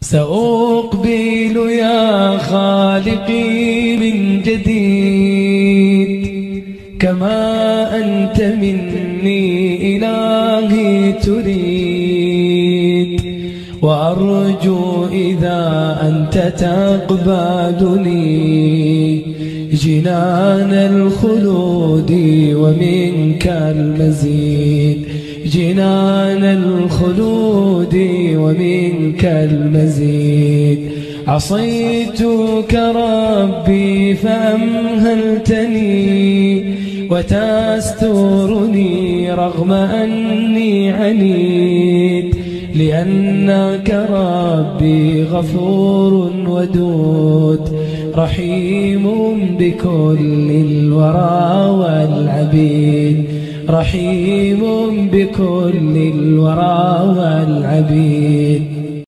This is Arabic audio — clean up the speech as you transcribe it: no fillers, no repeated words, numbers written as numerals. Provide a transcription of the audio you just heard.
سأقبل يا خالقي من جديد كما أنت مني إلهي تريد، وأرجو إذا أنت تقبلني جنان الخلود ومنك المزيد، جنان الخلود ومنك المزيد. عصيتك ربي فأمهلتني وتسترني رغم أني عنيد، لأنك ربي غفور ودود رحيم بكل الورى والعبيد، رحيم بكل الورى والعبيد.